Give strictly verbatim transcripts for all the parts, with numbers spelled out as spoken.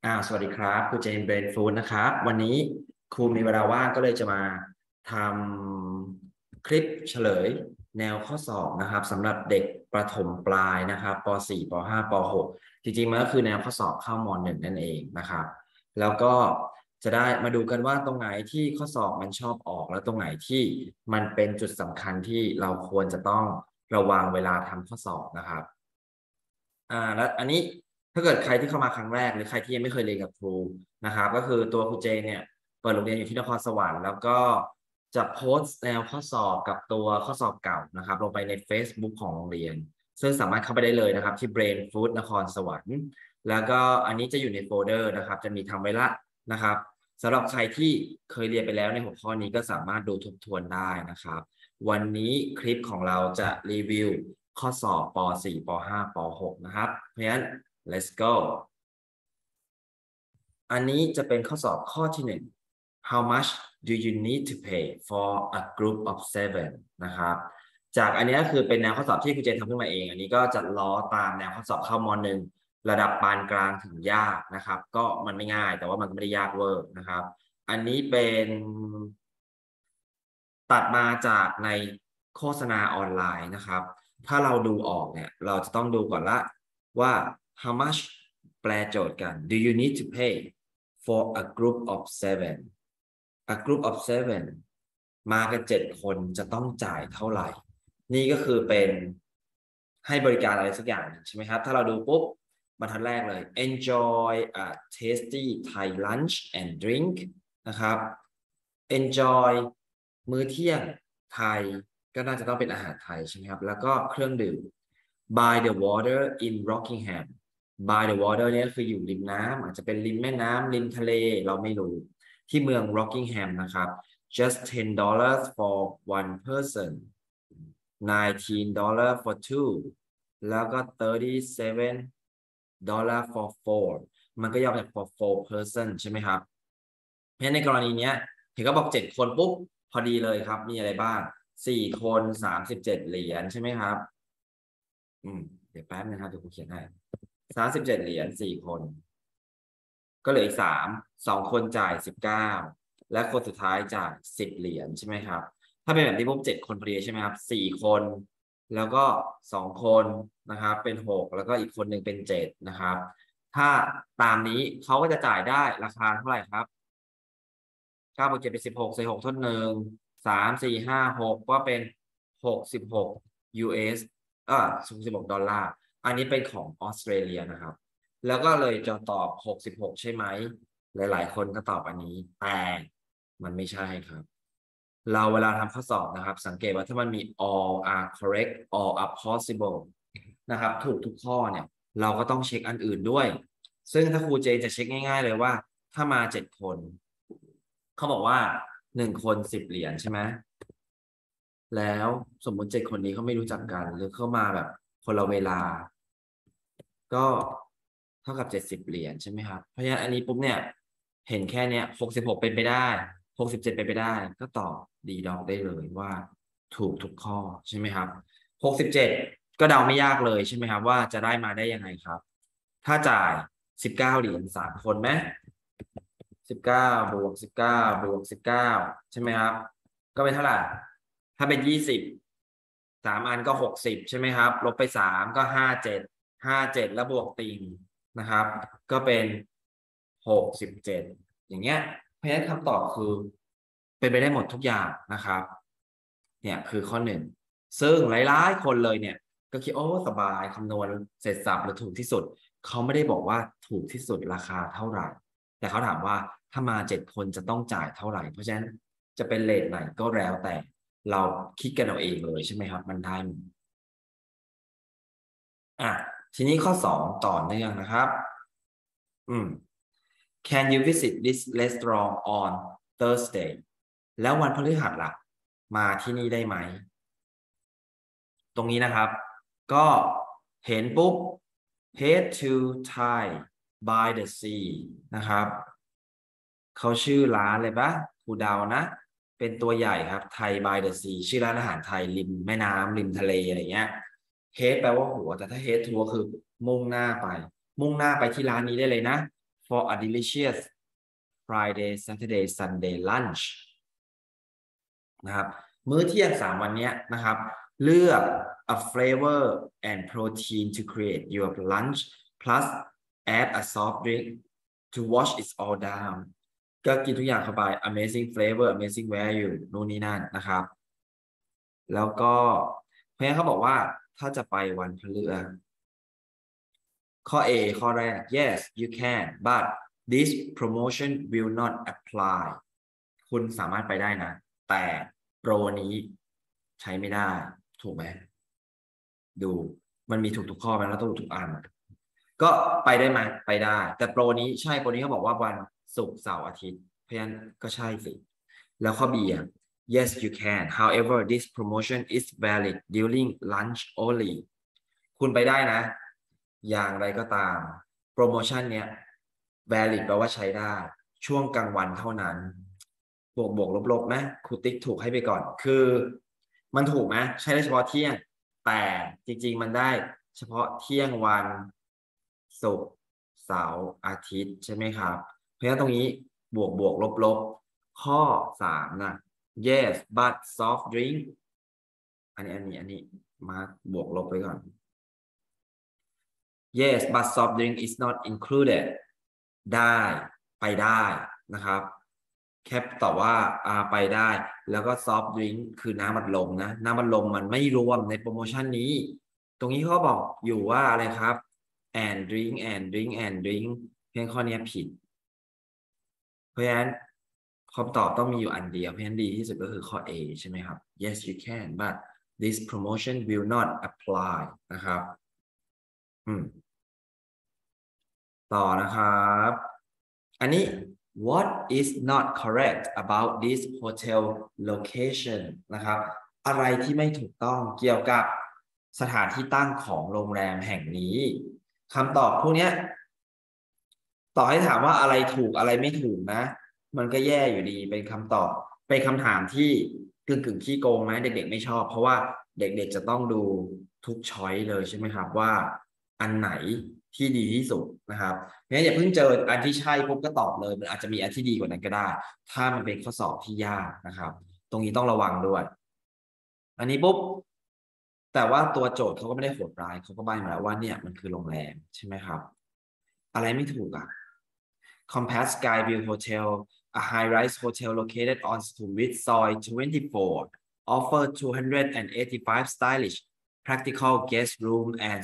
อ่าสวัสดีครับครูเจนเบรนฟูดนะครับวันนี้ครูมีเวลาว่างก็เลยจะมาทำคลิปเฉลยแนวข้อสอบนะครับสำหรับเด็กประถมปลายนะครับป .สี่ ป .ห้า ป .หก จริงๆมันก็คือแนวข้อสอบเข้าม .หนึ่ง นั่นเองนะครับแล้วก็จะได้มาดูกันว่าตรงไหนที่ข้อสอบมันชอบออกแล้วตรงไหนที่มันเป็นจุดสำคัญที่เราควรจะต้องระวังเวลาทำข้อสอบนะครับอ่าแล้วอันนี้ ถ้าเกิดใครที่เข้ามาครั้งแรกหรือใครที่ยังไม่เคยเรียนกับครูนะครับก็คือตัวครูเจเนี่ยเปิดโรงเรียนอยู่ที่นครสวรรค์แล้วก็จะโพสต์แนวข้อสอบกับตัวข้อสอบเก่านะครับลงไปใน Facebook ของโรงเรียนซึ่งสามารถเข้าไปได้เลยนะครับที่ Brain Food นครสวรรค์แล้วก็อันนี้จะอยู่ในโฟลเดอร์นะครับจะมีทำไว้ละนะครับสำหรับใครที่เคยเรียนไปแล้วในหัวข้อนี้ก็สามารถดูทบทวนได้นะครับวันนี้คลิปของเราจะรีวิวข้อสอบป .สี่ ป .ห้า ป .หก นะครับเพราะฉะนั้น let's go อันนี้จะเป็นข้อสอบข้อที่หนึ่ง how much do you need to pay for a group of seven นะครับจากอันนี้คือเป็นแนวข้อสอบที่ครูเจนทำขึ้นมาเองอันนี้ก็จะล้อตามแนวข้อสอบเข้าม หนึ่ง ระดับปานกลางถึงยากนะครับก็มันไม่ง่ายแต่ว่ามันก็ไม่ได้ยากเวอร์นะครับอันนี้เป็นตัดมาจากในโฆษณาออนไลน์นะครับถ้าเราดูออกเนี่ยเราจะต้องดูก่อนละว่า how much แปลโจทย์กัน do you need to pay for a group of seven a group of seven มากันเจ็ดคนจะต้องจ่ายเท่าไหร่นี่ก็คือเป็นให้บริการอะไรสักอย่างใช่ไหมครับถ้าเราดูปุ๊บบรรทัดแรกเลย enjoy a tasty Thai lunch and drink นะครับ enjoy มื้อเที่ยงไทยก็น่าจะต้องเป็นอาหารไทยใช่ไหมครับแล้วก็เครื่องดื่ม by the water in Rockingham by the water เนี่ยคืออยู่ริมน้ำอาจจะเป็นริมแม่น้ำริมทะเลเราไม่รู้ที่เมือง Rockingham นะครับ just ten dollars for one person nineteen dollars for two แล้วก็ thirty-seven dollars for four มันก็ย่อมาจาก for four person ใช่ไหมครับเพราะฉะนั้นในกรณีนี้เห็นก็บอกเจ็ดคนปุ๊บพอดีเลยครับมีอะไรบ้างสี่คนสามสิบเจ็ดเหรียญใช่ไหมครับอืมเดี๋ยวแป๊บนะครับเดี๋ยวผมเขียนให้สามสิบเจ็ดเหรียญสี่คนก็เหลืออีกสามสองคนจ่ายสิบเก้าและคนสุดท้ายจ่ายสิบเหรียญใช่ไหมครับถ้าเป็นแบบนี้ปุ๊บเจ็ดคนพอดีใช่ไหมครับสี่คนแล้วก็สองคนนะครับเป็นหกแล้วก็อีกคนหนึ่งเป็นเจ็ดนะครับถ้าตามนี้เขาก็จะจ่ายได้ราคาเท่าไหร่ครับเก้าบวกเจ็ดเป็นสิบหกใส่หกทดหนึ่งสามสี่ห้าหกก็เป็นหกสิบหก ยู เอส เอสอ่าสิบหกดอลลาร์อันนี้เป็นของออสเตรเลียนะครับแล้วก็เลยจะตอบหกสิบหกใช่ไหมหลายๆคนก็ตอบอันนี้แต่มันไม่ใช่ครับเราเวลาทำข้อสอบนะครับสังเกตว่าถ้ามันมี all are correct all are possible นะครับถูกทุกข้อเนี่ยเราก็ต้องเช็คอันอื่นด้วยซึ่งถ้าครูเจจะเช็คง่ายๆเลยว่าถ้ามาเจ็ดคนเขาบอกว่าหนึ่งคนสิบเหรียญใช่ไหมแล้วสมมุติเจ็ดคนนี้เขาไม่รู้จักกันหรือเข้ามาแบบคนละเวลาก็เท่ากับเจ็ดสิบเหรียญใช่ไหมครับเพราะฉะนั้นอันนี้ปุ๊บเนี่ยเห็นแค่เนี้ยหกสิบหกเป็นไปได้หกสิบเจ็ดเป็นไปได้ก็ตอบดีดอกได้เลยว่าถูกทุกข้อใช่ไหมครับหกสิบเจ็ดก็เดาไม่ยากเลยใช่ไหมครับว่าจะได้มาได้ยังไงครับถ้าจ่ายสิบเก้าเหรียญสามคนไหมสิบเก้าบวกสิบเก้าบวกสิบเก้าใช่ไหมครับก็เป็นเท่าไหร่ถ้าเป็นยี่สิบสามอันก็หกสิบใช่ไหมครับลบไปสามก็ห้าเจ็ดห้าเจ็ดแล้วบวกติ่งนะครับก็เป็นหกสิบเจ็ดอย่างเงี้ยเพราะฉะนั้นคำตอบคือเป็นไปได้หมดทุกอย่างนะครับเนี่ยคือข้อหนึ่งซึ่งหลายๆคนเลยเนี่ยก็คิดโอ้สบายคำนวณเสร็จสับหรือถูกที่สุดเขาไม่ได้บอกว่าถูกที่สุดราคาเท่าไหร่แต่เขาถามว่าถ้ามาเจ็ดคนจะต้องจ่ายเท่าไหร่เพราะฉะนั้นจะเป็นเรทไหนก็แล้วแต่เราคิดกันเอาเองเลยใช่ไหมครับมันได้อ่ะทีนี้ข้อสองต่อเนื่องนะครับอืม Can you visit this restaurant on Thursday แล้ววันพฤหัสล่ะมาที่นี่ได้ไหมตรงนี้นะครับก็เห็นปุ๊บ head to Thai by the sea นะครับเขาชื่อร้านเลยปะครูเดานะเป็นตัวใหญ่ครับ Thai by the sea ชื่อร้านอาหารไทยริมแม่น้ำริมทะเลอะไรเงี้ย head แปลว่าหัวแต่ถ้า head to ก็คือมุ่งหน้าไปมุ่งหน้าไปที่ร้านนี้ได้เลยนะ for a delicious Friday Saturday Sunday lunch นะครับมื้อเที่ยงสามวันนี้นะครับเลือก a flavor and protein to create your lunch plus add a soft drink to wash it all down ก็กินทุกอย่างเข้าไป amazing flavor amazing value นู่นนี่นั่นนะครับแล้วก็เพราะงั้นเขาบอกว่าถ้าจะไปวันพฤหัสข้อ A ข้อแรก yes you can but this promotion will not apply คุณสามารถไปได้นะแต่โปรนี้ใช้ไม่ได้ถูกไหมดูมันมีถูกทุกข้อไหมแล้วต้องถูกอันก็ไปได้ไหมไปได้แต่โปรนี้ใช่โปรนี้เขาบอกว่าวันศุกร์เสาร์อาทิตย์เพราะฉะนั้นก็ใช่สิแล้วข้อ B อ่ะ yes you can however this promotion is valid during lunch only คุณไปได้นะอย่างไรก็ตามโปรโมชั่นเนี้ย valid แปลว่าใช้ได้ช่วงกลางวันเท่านั้นบวกบวกลบลบไหมครูติ๊กถูกให้ไปก่อนคือมันถูกไหมใช้ได้เฉพาะเที่ยงแต่จริงๆมันได้เฉพาะเที่ยงวันศุกร์เสาร์อาทิตย์ใช่ไหมครับเพราะฉะนั้นตรงนี้บวกบวกลบลบข้อสามนะ yes but soft drink อันนี้อันนี้อันนี้มาบวกลบไปก่อน yes but soft drink is not included ได้ไปได้นะครับแค่ตอบว่าอ่าไปได้แล้วก็ซอฟต์ดริงค์คือน้ำอัดลมนะน้ำอัดลมมันไม่รวมในโปรโมชั่นนี้ตรงนี้เขาบอกอยู่ว่าอะไรครับ and drink and drink and drink เพียงข้อนี้ผิดเพราะฉะนั้นคำตอบต้องมีอยู่อันเดียวเพราะฉะนั้นดีที่สุดก็คือข้อ A ใช่ไหมครับ yes you can but this promotion will not apply นะครับอืมต่อนะครับอันนี้What is not correct about this hotel location นะครับอะไรที่ไม่ถูกต้องเกี่ยวกับสถานที่ตั้งของโรงแรมแห่งนี้คำตอบพวกนี้ต่อให้ถามว่าอะไรถูกอะไรไม่ถูกนะมันก็แย่อยู่ดีเป็นคำตอบเป็นคำถามที่กึ่งกึ่งขี้โกงไหมเด็กๆไม่ชอบเพราะว่าเด็กๆจะต้องดูทุกช้อยเลยใช่ไหมครับว่าอันไหนที่ดีที่สุดนะครับงั้นอย่าเพิ่งเจออันที่ใช่ปุ๊บก็ตอบเลยมันอาจจะมีอันที่ดีกว่านั้นก็ได้ถ้ามันเป็นข้อสอบที่ยากนะครับตรงนี้ต้องระวังด้วยอันนี้ปุ๊บแต่ว่าตัวโจทย์เขาก็ไม่ได้โหดร้ายเขาก็ใบ้มาแล้วว่าเนี่ยมันคือโรงแรมใช่ไหมครับอะไรไม่ถูกอ่ะ Compass Skyview Hotel a high-rise hotel located on Sukhumvit Soy twenty-four offer two hundred eighty-five stylish practical guest room and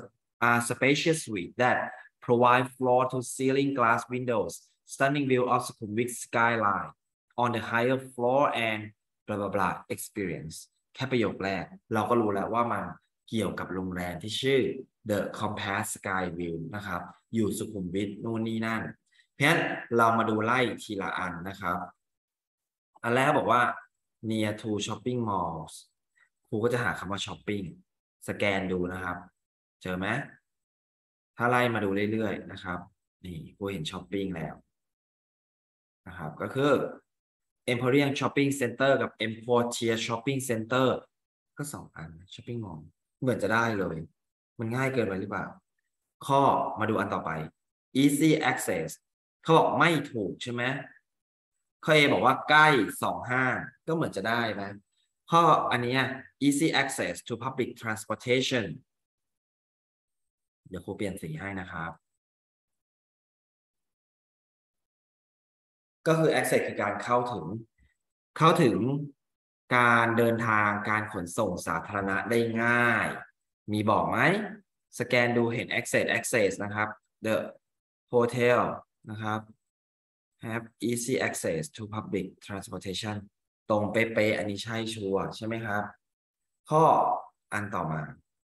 a spacious suite that provide floor-to-ceiling glass windows, stunning view of Sukhumvit skyline on the higher floor and blah blah blah experience แค่ประโยคแรกเราก็รู้แล้วว่ามันเกี่ยวกับโรงแรมที่ชื่อ The Compass Sky View นะครับอยู่สุขุมวิทนู่นนี่นั่นเพราะฉะนั้นเรามาดูไล่ทีละอันนะครับอันแรกบอกว่า near to shopping malls ครูก็จะหาคำว่า shopping สแกนดูนะครับเจอไหมถ้าไล่มาดูเรื่อยๆนะครับนี่ครูเห็น shopping แล้วนะครับก็คือ Emporium Shopping Center กับ Emportier Shopping Center ก็สองอัน shopping mall เหมือนจะได้เลยมันง่ายเกินไปหรือเปล่าข้อมาดูอันต่อไป easy access เขาบอกไม่ถูกใช่ไหมข้อ A บอกว่าใกล้สองห้างก็เหมือนจะได้นะข้ออันนี้ easy access to public transportation เดี๋ยวครูเปลี่ยนสีให้นะครับก็คือ access คือการเข้าถึงเข้าถึงการเดินทางการขนส่งสาธารณะได้ง่ายมีบอกไหมสแกนดูเห็น access access นะครับ the hotel นะครับ have easy access to public transportation ตรงเป๊ะๆอันนี้ใช่ชัวร์ใช่ไหมครับข้ออันต่อมา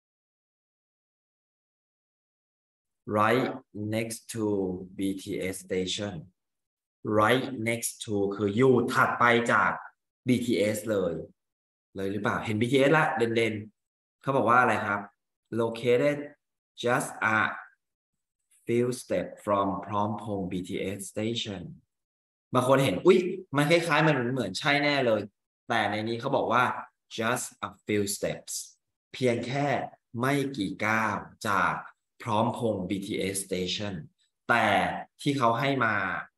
right next to บี ที เอส station right next to คืออยู่ถัดไปจาก บี ที เอส เลยเลยหรือเปล่าเห็น บี ที เอส ละเด่นๆเขาบอกว่าอะไรครับ located just a few steps from พร้อมพงษ์ บี ที เอส station บางคนเห็นอุ๊ยมันคล้ายๆมันเหมือนใช่แน่เลยแต่ในนี้เขาบอกว่า just a few steps เพียงแค่ไม่กี่ก้าวจากพร้อมพงษ์ บี ที เอส station แต่ที่เขาให้มา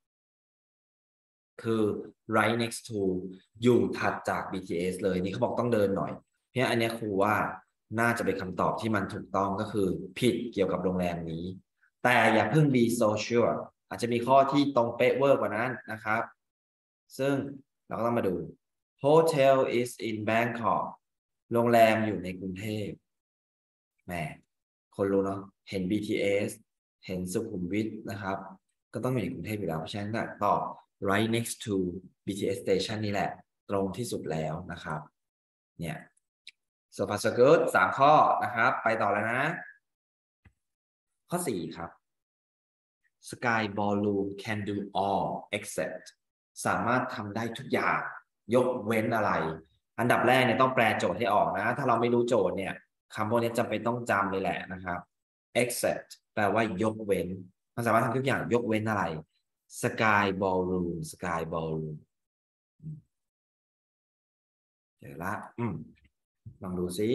คือ right next to อยู่ถัดจาก บี ที เอส เลยนี่เขาบอกต้องเดินหน่อยเพราะฉะนั้นอันนี้ครูว่าน่าจะเป็นคำตอบที่มันถูกต้องก็คือผิดเกี่ยวกับโรงแรมนี้แต่อย่าเพิ่ง be so sure อาจจะมีข้อที่ตรงเป๊ะเวอร์กว่านั้นนะครับซึ่งเราก็ต้องมาดู hotel is in Bangkok โรงแรมอยู่ในกรุงเทพแหมคนรู้เนาะเห็น บี ที เอส เห็นสุขุมวิทนะครับก็ต้องอยู่ในกรุงเทพอยู่แล้วเพราะฉะนั้นตอบ right next to บี ที เอส station นี่แหละตรงที่สุดแล้วนะครับเนี่ย so far so good สามข้อนะครับไปต่อแล้วนะข้อสี่ครับ Sky Ballroom can do all except สามารถทำได้ทุกอย่างยกเว้นอะไรอันดับแรกเนี่ยต้องแปลโจทย์ให้ออกนะถ้าเราไม่รู้โจทย์เนี่ยคำพวกนี้จำเป็นต้องจำเลยแหละนะครับ except แปลว่ายกเว้นมันสามารถทำทุกอย่างยกเว้นอะไร Sky Ballroom Sky Ballroom เดี๋ยวละอืมลองดูซิ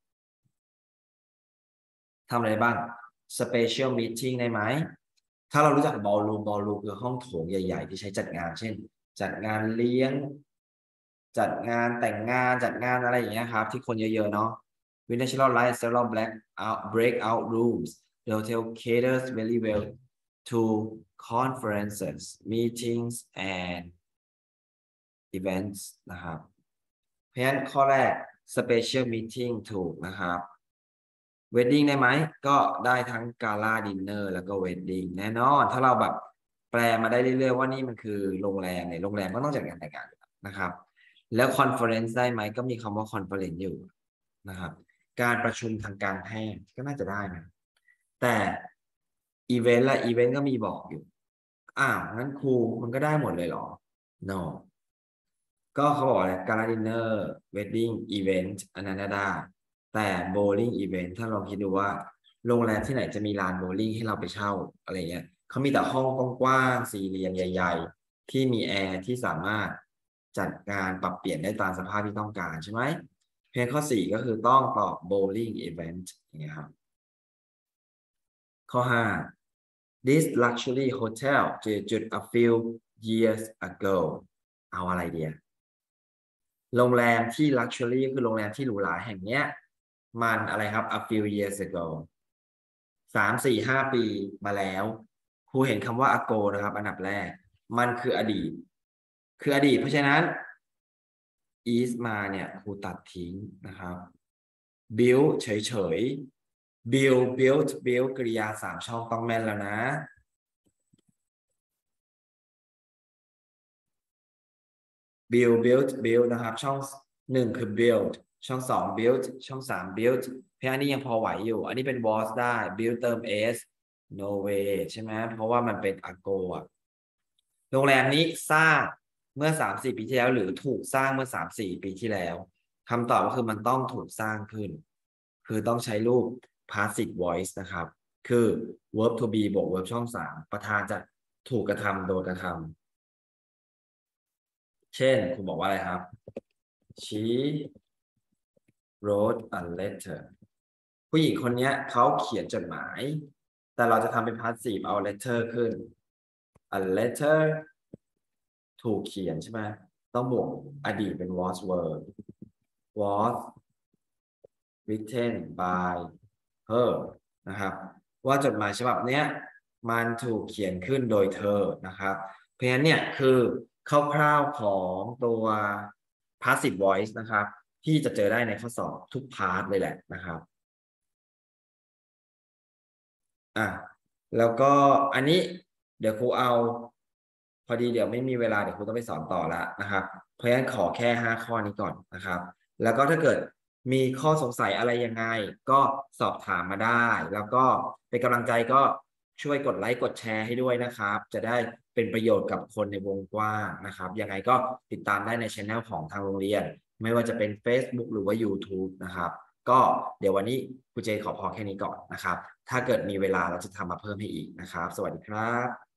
ทำอะไรบ้าง Special Meeting ได้ไหมถ้าเรารู้จัก Ballroom Ballroom คือห้องโถงใหญ่ๆที่ใช้จัดงานเช่นจัดงานเลี้ยงจัดงานแต่งงานจัดงานอะไรอย่างเงี้ยครับที่คนเยอะๆเนาะ With natural light several black out breakout rooms the hotel caters very well to conferences meetings and events นะครับเพราะฉะนั้นข้อแรก special meeting ถูกนะครับ wedding ได้ไหมก็ได้ทั้ง gala dinner แล้วก็ wedding แน่นอนถ้าเราแบบแปลมาได้เรื่อยๆว่านี่มันคือโรงแรมเนี่ยโรงแรมก็ต้องจัดงานแต่งงานนะครับแล้ว conference ได้ไหมก็มีคำว่า conference อยู่นะครับการประชุมทางการแพทย์ก็น่าจะได้นะแต่ event ละ event ก็มีบอกอยู่อ้าวงั้นครูมันก็ได้หมดเลยเหรอ no ก็เขาบอกอะไร gala dinner wedding event อันนั้นได้แต่ bowling event ถ้าลองคิดดูว่าโรงแรมที่ไหนจะมีลานโบว์ลิ่งให้เราไปเช่าอะไรเงี้ยเขามีแต่ห้องกว้างๆสี่เหลี่ยมใหญ่ๆที่มีแอร์ที่สามารถจัดการปรับเปลี่ยนได้ตามสภาพที่ต้องการใช่ไหมเพียงข้อสี่ก็คือต้องตอบ bowling event อย่างเงี้ยครับข้อห้า this luxury hotel จุด a few years ago เอาอะไรเดียโรงแรมที่ luxury คือโรงแรมที่หรูหราแห่งเนี้ยมันอะไรครับ a few years ago สามสี่ห้าปีมาแล้วครูเห็นคำว่า ago นะครับอันดับแรกมันคืออดีตคืออดีตเพราะฉะนั้น is มาเนี่ยครูตัดทิ้งนะครับ build เฉยๆ build build build กริยาสามช่องต้องแม่นแล้วนะ build build build นะครับช่องหนึ่งคือ build ช่องสอง build ช่องสาม build เพราะอันนี้ยังพอไหวอยู่อันนี้เป็น was ได้ build เติม s no way ใช่ไหมเพราะว่ามันเป็น ago อะโรงแรมนี้สร้างเมื่อ สามสี่ ปีที่แล้วหรือถูกสร้างเมื่อ สามสี่ ปีที่แล้วคำตอบก็คือมันต้องถูกสร้างขึ้นคือต้องใช้รูป passive voice นะครับคือ verb to be บวก verb ช่องสามประธานจะถูกกระทำโดยกระทำเช่นคุณบอกว่าอะไรครับ she wrote a letter ผู้หญิงคนนี้เขาเขียนจดหมายแต่เราจะทำเป็น passive เอา letter ขึ้น a letter ถูกเขียนใช่ไหมต้องบวกอดีตเป็น was were was written by her นะครับว่าจดหมายฉบับเนี้ยมันถูกเขียนขึ้นโดยเธอนะครับเพราะฉะนั้นเนี่ยคือคร่าวๆของตัว passive voice นะครับที่จะเจอได้ในข้อสอบทุกพาร์ทเลยแหละนะครับอ่ะแล้วก็อันนี้เดี๋ยวครูเอาพอดีเดี๋ยวไม่มีเวลาเดี๋ยวครูต้องไปสอนต่อแล้วนะครับเพราะฉะนั้นขอแค่ห้าข้อนี้ก่อนนะครับแล้วก็ถ้าเกิดมีข้อสงสัยอะไรยังไงก็สอบถามมาได้แล้วก็เป็นกำลังใจก็ช่วยกดไลค์กดแชร์ให้ด้วยนะครับจะได้เป็นประโยชน์กับคนในวงกว้างนะครับยังไงก็ติดตามได้ใน channel ของทางโรงเรียนไม่ว่าจะเป็น Facebook หรือว่า YouTube นะครับก็เดี๋ยววันนี้ครูเจขอพอแค่นี้ก่อนนะครับถ้าเกิดมีเวลาเราจะทำมาเพิ่มให้อีกนะครับสวัสดีครับ